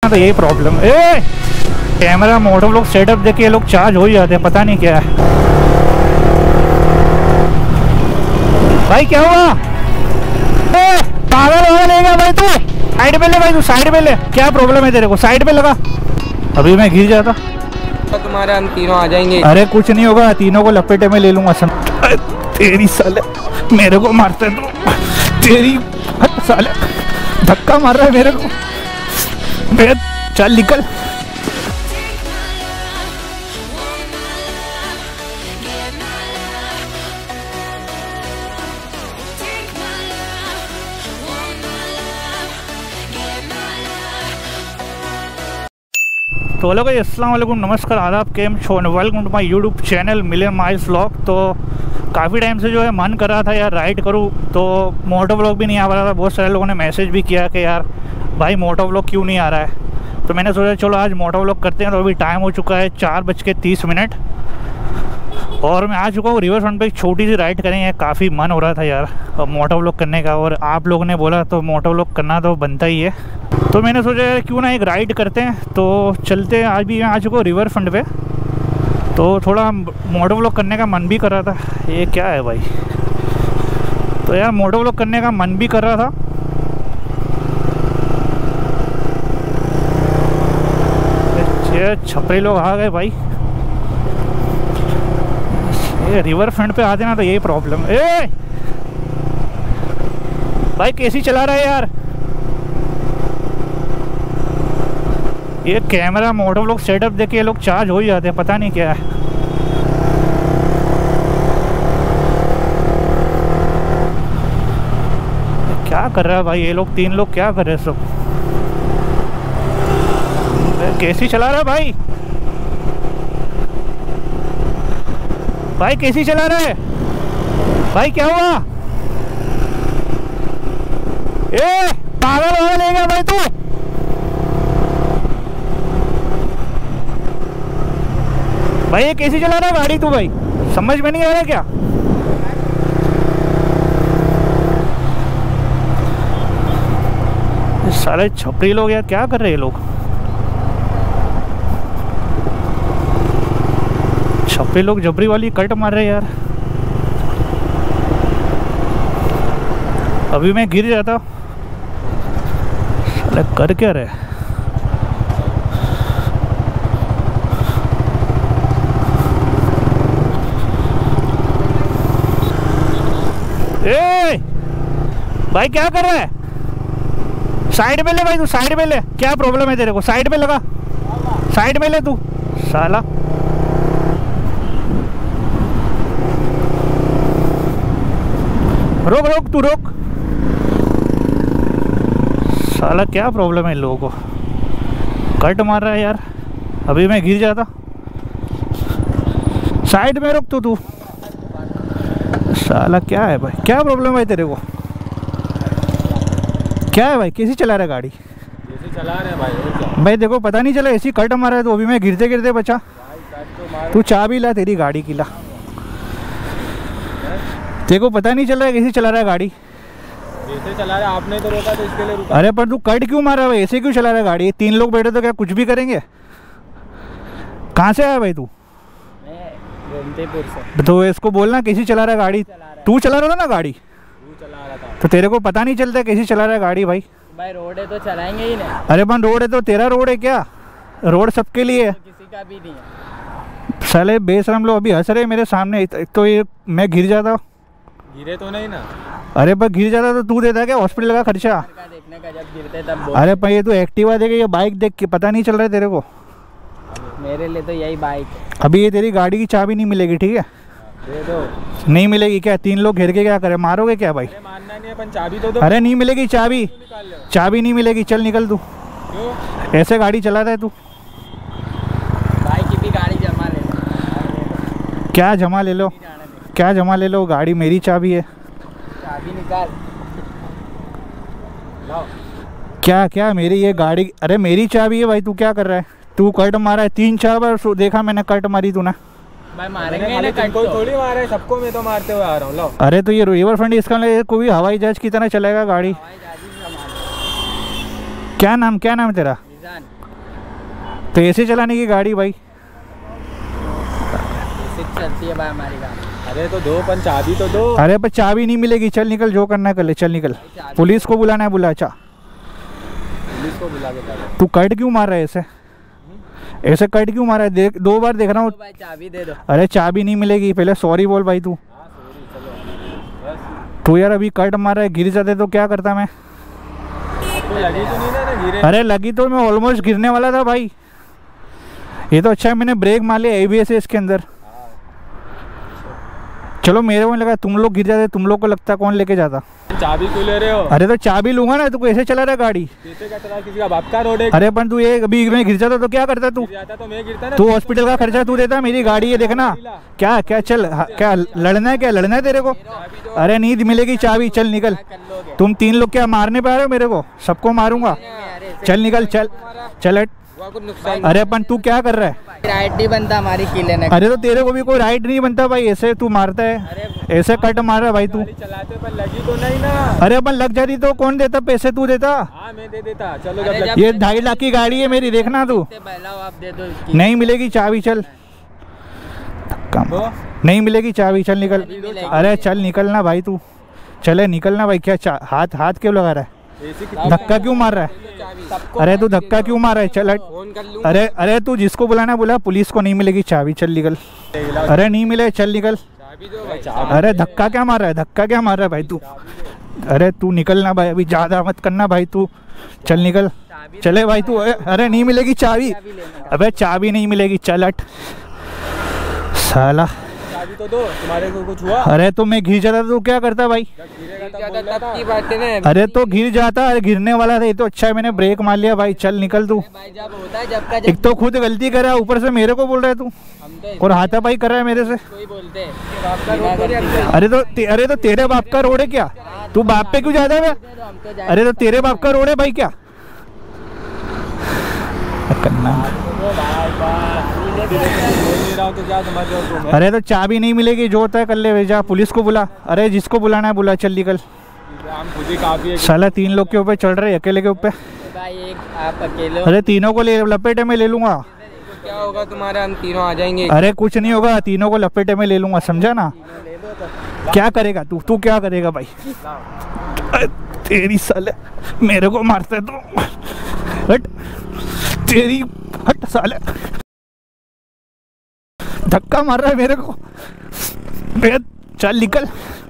तो यही प्रॉब्लम है। कैमरा मोटो लोग सेटअप देख के ये लोग चार्ज हो ही जाते हैं, पता नहीं क्या है भाई। क्या हुआ? पागल हो लेगा भाई तू, साइड पे ले भाई, तू साइड पे ले। क्या प्रॉब्लम है तेरे को? साइड पे लगा। अभी मैं गिर जाता तो तुम्हारे हम तीनों आ जाएंगे। अरे कुछ नहीं होगा, तीनों को लपेटे में ले लूंगा। तेरी साले मेरे को मारते तू, तेरी साले धक्का मार रहा है मेरे को। मेरे चल निकल। तो हेलो गाइस, अस्सलाम वालेकुम, नमस्कार, आदाब, केम छो, welcome to my YouTube channel million miles vlog. तो काफ़ी टाइम से जो है मन कर रहा था यार राइड करूँ, तो मोटो व्लॉग भी नहीं आ रहा था। बहुत सारे लोगों ने मैसेज भी किया कि यार भाई मोटो व्लॉग क्यों नहीं आ रहा है। तो मैंने सोचा चलो आज मोटो व्लॉग करते हैं। तो अभी टाइम हो चुका है 4:30 और मैं आ चुका हूँ रिवर फ्रंट पे। एक छोटी सी राइड करेंगे, काफ़ी मन हो रहा था यार मोटो व्लॉग करने का, और आप लोगों ने बोला तो मोटो व्लॉग करना तो बनता ही है। तो मैंने सोचा यार क्यों ना एक राइड करते हैं। तो चलते हैं। आज भी मैं आ चुका हूँ रिवर फ्रंट पे, तो थोड़ा मोटो व्लॉग करने का मन भी कर रहा था। ये क्या है भाई? तो यार मोटो व्लॉग करने का मन भी कर रहा था। ये छपरे लोग आ गए भाई। ये रिवर फ्रंट पे आते ना तो यही प्रॉब्लम है। भाई कैसी चला रहा है यार? ये कैमरा मोटो व्लॉग सेटअप देख के ये लोग चार्ज हो ही जाते हैं, पता नहीं क्या है। क्या कर रहा है भाई ये लोग? तीन लोग क्या कर रहे हैं सब? कैसी चला रहा है भाई? भाई कैसी चला रहा है भाई? क्या हुआ? ए पागल हो लेगा भाई तू? भाई ये कैसी चला रहा है गाड़ी तू? भाई समझ में नहीं आ रहा क्या? सारे छपरी लोग यार क्या कर रहे हैं? लोग छपरी लोग जबरी वाली कट मार रहे हैं यार। अभी मैं गिर जाता। साले कर क्या रहे? ए भाई क्या कर रहा है? साइड में ले भाई, तू साइड में ले। क्या प्रॉब्लम है तेरे को? साइड में लगा, साइड में ले तू साला। रोक रोक, तू रोक साला। क्या प्रॉब्लम है इन लोगों को? कट मार रहा है यार। अभी मैं गिर जाता। साइड में रुक तू साला। क्या है भाई? क्या प्रॉब्लम है तेरे को? क्या है भाई? कैसी चला रहा है गाड़ी? ऐसे चला रहे हैं भाई। भाई देखो पता नहीं चला, ऐसी कट मारा है। तो अभी मैं गिरते गिरते बचा। तू चाबी ला, तेरी गाड़ी की ला। देखो पता नहीं चल रहा है कैसे चला रहा है गाड़ी। ऐसे चला रहा है, आपने तो रोका तो इसके लिए रुका। अरे पर तू कट क्यों मारा है? ऐसे क्यों चला रहा है गाड़ी? तीन लोग बैठे तो क्या कुछ भी करेंगे? कहाँ से आया भाई तू? गोमतीपुर से। तो इसको बोलना कैसी चला रहा है गाड़ी। तू चला रहा था ना गाड़ी? तू चला रहा था तो तेरे को पता नहीं चलता कैसी चला रहा है गाड़ी भाई? भाई रोड है तो चलाएंगे ही नहीं। अरे बन रोड है तो तेरा रोड है क्या? रोड सबके लिए है, किसी का भी नहीं है। साले बेशरम लोग अभी हंस रहे मेरे सामने। तो ये मैं गिर जाता। गिरे तो नहीं ना? अरे पर गिर जाता तो तू देता क्या हॉस्पिटल का खर्चा? देखने का जब गिरते तब। अरे पर ये तू एक्टिवा देखे या बाइक देख के पता नहीं चल रहा है तेरे को? मेरे लिए तो यही बाइक है। अभी ये तेरी गाड़ी की चाबी नहीं मिलेगी, ठीक है? दे दो। नहीं मिलेगी क्या? तीन लोग घेर के क्या करे? मारोगे क्या भाई? अरे मानना नहीं है, अपन चाबी तो दो। अरे नहीं मिलेगी चाबी, चाबी नहीं मिलेगी। चल निकल तू। क्यों? ऐसे गाड़ी चला रहा है तू? भाई की भी गाड़ी जमा ले लो। क्या जमा ले लो? क्या जमा ले लो? गाड़ी मेरी चाबी है। चाबी निकाल। लाओ। क्या क्या मेरी ये गाड़ी? अरे मेरी चाबी है भाई। तू क्या कर रहा है? तू कट मारा है 3-4 बार देखा मैंने कट मारी तूने। भाई मारेंगे ना, कट थोड़ी मारे सबको, मैं तो मारते हुए आ रहा हूँ। लो। अरे तो ये रिवर फ्रंट इसका कोई हवाई जहाज की तरह चलेगा गाड़ी। क्या नाम है तेरा? तो ऐसे चलाने की गाड़ी भाई? ऐसे चलती है भाई हमारी गाड़ी। अरे तो दो पन चाबी तो दो। अरे पर चाबी नहीं मिलेगी, चल निकल, जो करना है कर ले, चल निकल। पुलिस को बुलाना है, बुला। अच्छा पुलिस को बुला के चलो। तू कट क्यों मार रहा है ऐसे? ऐसे कट क्यों मार रहा है? देख 2 बार देख रहा हूँ। भाई चाबी दे दो। अरे चाबी नहीं मिलेगी, पहले सॉरी बोल भाई। तू हाँ सॉरी, चलो बस। तू यार अभी कट मार रहा है, गिर जाते तो क्या करता मैं? आपको लगी तो नहीं ना गिरे? अरे लगी तो मैं ऑलमोस्ट गिरने वाला था भाई। ये तो अच्छा है मैंने ब्रेक मार लिया, ABS है इसके अंदर। चलो मेरे को नहीं लगा तुम लोग गिर जाते, तुम लोग को लगता कौन लेके जाता? चाबी क्यों ले रहे हो? अरे तो चाबी लूंगा ना, तू कैसे चला रहा है गाड़ी? कैसे का चला? किसी का बाप का रोड है? अरे पर तू ये अभी मैं गिर जाता तो क्या करता तू? गिर जाता तो मैं गिरता ना। तू हॉस्पिटल का खर्चा तू देता, मेरी गाड़ी है देखना। क्या क्या चल, क्या लड़ना है? क्या लड़ना है तेरे को? अरे नहीं मिलेगी चाबी, चल निकल। तुम 3 लोग क्या मारने पे आ रहे हो मेरे को? सबको मारूंगा, चल निकल, चल चल हट। कुछ नुकसान। अरे अपन तू क्या कर रहा है? राइट नहीं बनता हमारी की लेने। अरे तो तेरे को भी कोई राइट नहीं बनता भाई, ऐसे तू मारता है, ऐसे कट मार रहा है भाई तू। गाड़ी चलाते पर लगी तो नहीं ना। अरे अपन लग जाती तो कौन देता पैसे? तू देता? हाँ मैं दे देता। चलो अरे जब जब- ये 2.5 लाख की गाड़ी है मेरी, देखना तू। बहलाओ आप दे दो इसकी। नहीं मिलेगी चाबी, चल। कम तो नहीं मिलेगी चाबी, चल निकल। मिलेगी। अरे चल निकलना भाई तू, चले निकलना भाई। क्या हाथ हाथ क्यों लगा रहा है? ऐसी धक्का क्यों मार रहा है? सबको अरे तू धक्का क्यों मार रहा है? चल हट। फोन कर लूँ। अरे अरे तू जिसको बुलाना बुला, पुलिस को नहीं मिलेगी चाबी, चल निकल। अरे नहीं मिले, चल निकल। चाबी दो भाई। अरे धक्का क्या मार रहा है? धक्का क्या मार रहा है भाई तू? अरे तू निकलना भाई, अभी ज़्यादा मत करना भाई तू, चल निकल। चले भाई तू। अरे नहीं मिलेगी चाबी। अबे चाबी नहीं मिलेगी, चल हट साला। चाबी तो दो। तुम्हारे को कुछ हुआ? अरे तो मैं गिर जाता तो क्या करता भाई? जब गिरेगा तब बोलना था। तब की बात है ना। अरे तो गिर जाता, अरे गिरने वाला था। ये तो अच्छा है मैंने ब्रेक मार लिया भाई, चल निकल तू। भाई जब होता है जब का एक तो खुद गलती कर रहा है, ऊपर से मेरे को बोल रहा है तू, हम तो और हाथापाई कर रहा है मेरे से। कोई बोलते हैं। अरे तो तेरे बाप का रोड है क्या? तू बाप पे क्यों जाता है? हम तो जाए। अरे तो तेरे बाप का रोड है भाई क्या करना? बोल नहीं रहा हूँ तो क्या समझ रहे हो तुम? अरे तो चाबी नहीं मिलेगी, जो होता है कर ले, जा पुलिस को बुला। अरे जिसको बुलाना है बुला, चल निकल। हम खुद ही काफी है। साला 3 लोग के ऊपर चढ़ रहे, अकेले के ऊपर। भाई एक आप अकेले हो। अरे तीनों को ले लपेटे में ले लूंगा। क्या होगा तुम्हारा? हम तीनों आ जाएंगे। अरे कुछ नहीं होगा, तीनों को लपेटे में ले लूंगा, समझा ना? क्या करेगा तू? तू क्या करेगा भाई? तेरी साले मेरे को मारता है तू, हट तेरी, हट साले। धक्का मार रहा है मेरे को, चल निकल।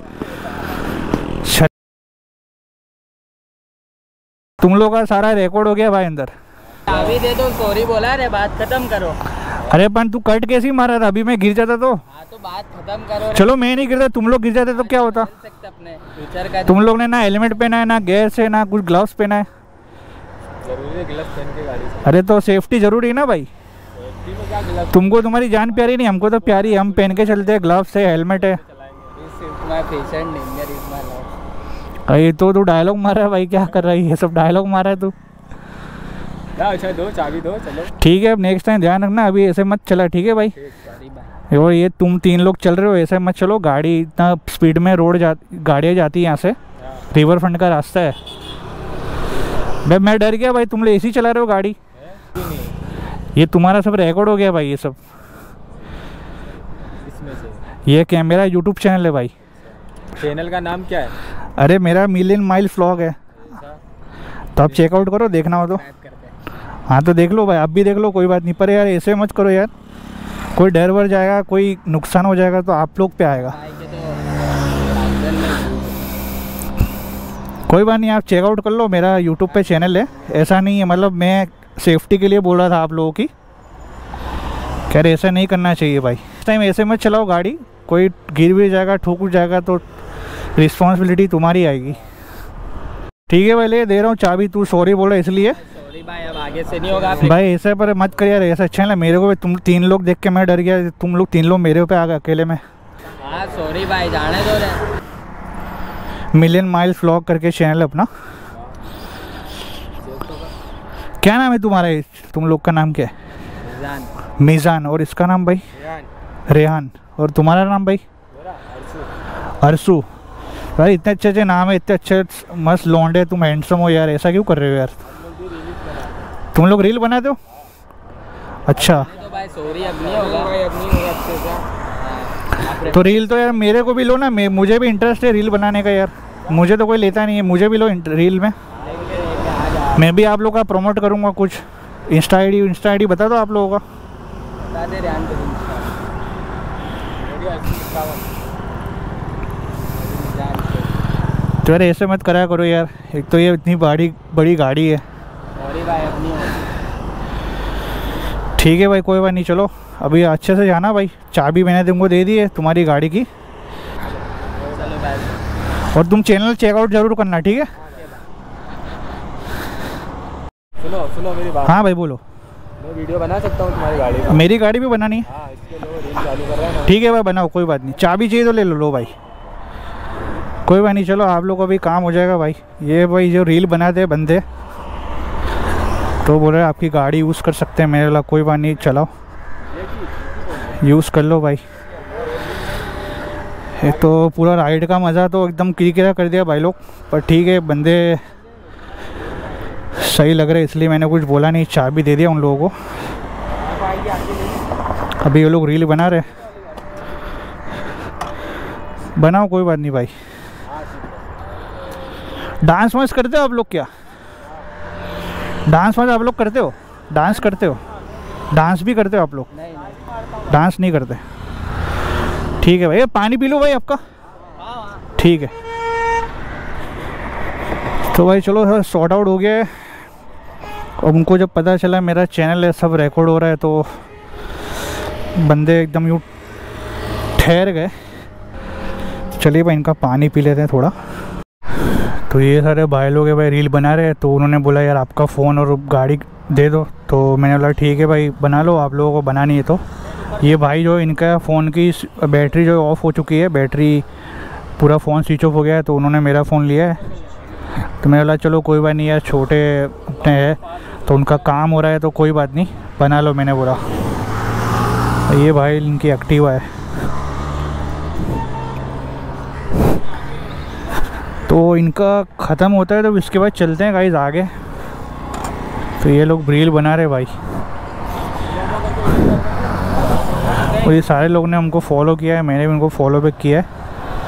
तुम लोग का सारा रिकॉर्ड हो गया भाई अंदर। चाबी दे दो, सॉरी बोला रे, बात खत्म करो। अरे पन तू कट कैसे मारा था? अभी मैं गिर जाता तो? हाँ तो बात खत्म करो रे। चलो मैं नहीं गिरता, तुम लोग गिर जाते तो क्या होता? चल सकते अपने फ्यूचर का। तुम लोग ने ना हेलमेट पहना है, ना गेयर्स है, ना कुछ ग्लव्स पहना है। जरूरी है ग्लव्स पहन के गाड़ी से? अरे तो सेफ्टी जरूरी है ना भाई। सेफ्टी में क्या ग्लव्स तुमको तुम्हारी जान प्यारी नहीं, हमको तो प्यारी है। हम पहन के चलते हैं, ग्लव्स है, हेलमेट है। मैं पेशेंट नहीं है इस मार। अरे तो तू डायलॉग मार रहा है भाई, क्या कर रहा है? ये सब डायलॉग मार रहा है तू। अच्छा दो चाबी दो। चलो ठीक है, अब नेक्स्ट टाइम ध्यान रखना, अभी ऐसे मत चला, ठीक है भाई? सॉरी भाई। और ये तुम 3 लोग चल रहे हो, ऐसे मत चलो। गाड़ी इतना स्पीड में गाड़ियाँ जाती है यहाँ से, रिवर फ्रंट का रास्ता है भाई। मैं डर गया भाई, तुम लोग ऐसी चला रहे हो गाड़ी। ये तुम्हारा सब रिकॉर्ड हो गया भाई, ये सब। इसमें से ये क्या मेरा यूट्यूब चैनल है भाई। चैनल का नाम क्या है? अरे मेरा मिलियन माइल्स व्लॉग है, तो आप चेकआउट करो, देखना हो तो। हाँ तो देख लो भाई, आप भी देख लो, कोई बात नहीं। पर यार ऐसे मत करो यार, कोई डर वर जाएगा, कोई नुकसान हो जाएगा तो आप लोग पे आएगा। कोई बात नहीं, आप चेकआउट कर लो, मेरा यूट्यूब पे चैनल है। ऐसा नहीं है, मतलब मैं सेफ्टी के लिए बोल रहा था आप लोगों की। खैर ऐसा नहीं करना चाहिए भाई, इस टाइम ऐसे मत चलाओ गाड़ी। कोई गिर भी जाएगा, ठोक भी जाएगा तो रिस्पॉन्सिबिलिटी तुम्हारी आएगी। ठीक है भाई, ले दे रहा हूँ चाबी। तू सॉरी बोला इसलिए। सॉरी भाई, अब आगे से नहीं होगा। भाई ऐसे पर मत कर यार, ऐसा अच्छा नहीं। मेरे को भी तुम 3 लोग देख के मैं डर गया, तुम लोग 3 लोग मेरे पे आ गए अकेले में। हाँ सॉरी भाई, जाने दो रे। मिलियन माइल्स व्लॉग करके चैनल अपना। क्या नाम है तुम्हारा? तुम लोग का नाम क्या है? मीज़ान। और इसका नाम भाई? रेहान। और तुम्हारा नाम भाई? अरसू। भाई इतने अच्छे अच्छे नाम है, इतने अच्छे मस्त लौंडे, तुम हैंडसम हो यार। ऐसा क्यों कर रहे हो यार? तुम लोग रील बनाते हो? अच्छा तो भाई सॉरी अब नहीं होगा भाई, अब नहीं होगा अच्छे से। तो रील तो यार मेरे को भी लो ना, मुझे भी इंटरेस्ट है रील बनाने का यार, मुझे तो कोई लेता नहीं है, मुझे भी लो रील में। मैं भी आप लोग का प्रमोट करूँगा कुछ। इंस्टा आईडी बता दो आप लोगों का। बता दे रहे हैं तो यार ऐसे मत कराया करो यार, एक तो ये इतनी बड़ी गाड़ी है। सॉरी भाई अब नहीं होगा। ठीक है भाई कोई बात नहीं, चलो अभी अच्छे से जाना भाई, चाबी मैंने तुमको दे दी है तुम्हारी गाड़ी की। चलो भाई। और तुम चैनल चेकआउट जरूर करना, ठीक है? सुनो मेरी बात। हाँ भाई बोलो। मैं वीडियो बना सकता हूँ तुम्हारी गाड़ी का? मेरी गाड़ी भी बनानी है? हाँ, इसके लो रील चालू कर रहा है ना। ठीक है भाई बनाओ, कोई बात नहीं। चाबी चाहिए तो ले लो भाई, कोई बात नहीं। चलो आप लोग का भी काम हो जाएगा भाई। ये भाई जो रील बनाते हैं बंदे, तो बोल रहे आपकी गाड़ी यूज़ कर सकते हैं। मेरे कोई बात नहीं, चलाओ यूज़ कर लो भाई। एक तो पूरा राइड का मज़ा तो एकदम किरकिरा कर दिया भाई लोग, पर ठीक है बंदे सही लग रहे इसलिए मैंने कुछ बोला नहीं, चाबी दे दिया उन लोगों को। अभी ये लोग रील बना रहे, बनाओ कोई बात नहीं भाई। डांस वांस करते हो आप लोग क्या? डांस वांस आप लोग करते हो? डांस करते हो? डांस भी करते हो आप लोग? नहीं डांस नहीं करते? ठीक है भाई। पानी पी लो भाई आपका। ठीक है तो भाई चलो सॉर्ट आउट हो गया है। अब उनको जब पता चला मेरा चैनल है, सब रिकॉर्ड हो रहा है, तो बंदे एकदम यूँ ठहर गए। चलिए भाई इनका पानी पी लेते हैं थोड़ा। तो ये सारे भाई लोग भाई रील बना रहे हैं, तो उन्होंने बोला यार आपका फ़ोन और गाड़ी दे दो। तो मैंने बोला ठीक है भाई बना लो, आप लोगों को बनानी है। तो ये भाई जो इनका फ़ोन की बैटरी जो ऑफ़ हो चुकी है, बैटरी पूरा फ़ोन स्विच ऑफ हो गया है, तो उन्होंने मेरा फ़ोन लिया है। तो मैंने बोला चलो कोई बात नहीं यार, छोटे अपने हैं तो उनका काम हो रहा है तो कोई बात नहीं, बना लो मैंने बोला। ये भाई इनकी एक्टिवा है। तो इनका ख़त्म होता है तो इसके बाद चलते हैं गाइस आगे। तो ये लोग रील बना रहे भाई, और ये सारे लोग ने हमको फॉलो किया है, मैंने भी उनको फॉलो बैक किया है।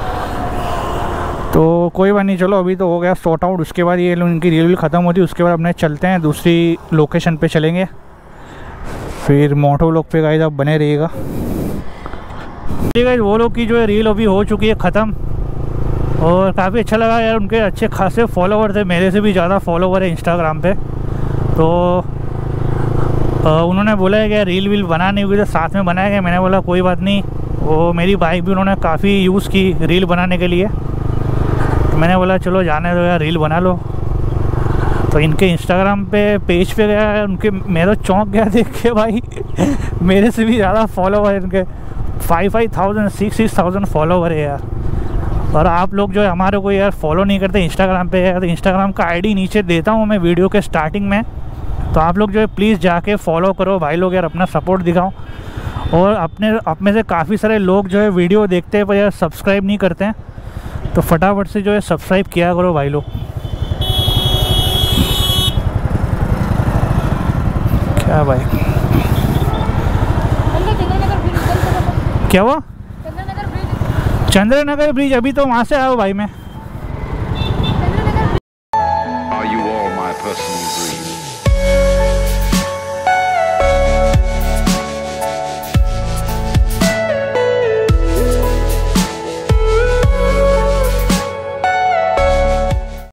तो कोई बात नहीं, चलो अभी तो हो गया सॉर्ट आउट। उसके बाद ये इनकी रील भी ख़त्म होती है, उसके बाद अपने चलते हैं दूसरी लोकेशन पे चलेंगे। फिर मोटो व्लॉग पे गाइस आप बने रहिएगा। ठीक है वो लोग की जो है रील अभी हो चुकी है ख़त्म, और काफ़ी अच्छा लगा यार। उनके अच्छे खासे फॉलोवर थे, मेरे से भी ज़्यादा फॉलोवर है इंस्टाग्राम पे। तो उन्होंने बोला है कि रील वील बनानी हुई तो साथ में बनाया गया। मैंने बोला कोई बात नहीं। वो मेरी बाइक भी उन्होंने काफ़ी यूज़ की रील बनाने के लिए, तो मैंने बोला चलो जाने दो यार रील बना लो। तो इनके इंस्टाग्राम पे पेज पे गया, उनके मेरा चौंक गया देख के भाई मेरे से भी ज़्यादा फॉलोवर है इनके, 5,000 6,000 फॉलोवर है यार। और आप लोग जो है हमारे को यार फॉलो नहीं करते इंस्टाग्राम पे है, तो इंस्टाग्राम का आईडी नीचे देता हूँ मैं वीडियो के स्टार्टिंग में। तो आप लोग जो है प्लीज़ जाके फॉलो करो भाई लोग यार, अपना सपोर्ट दिखाओ। और आप में से काफ़ी सारे लोग जो है वीडियो देखते हैं पर यार सब्सक्राइब नहीं करते हैं, तो फटाफट से जो है सब्सक्राइब किया करो भाई लोग। क्या भाई क्या हुआ? चंद्रनगर ब्रिज अभी तो वहाँ से आया हूँ भाई मैं।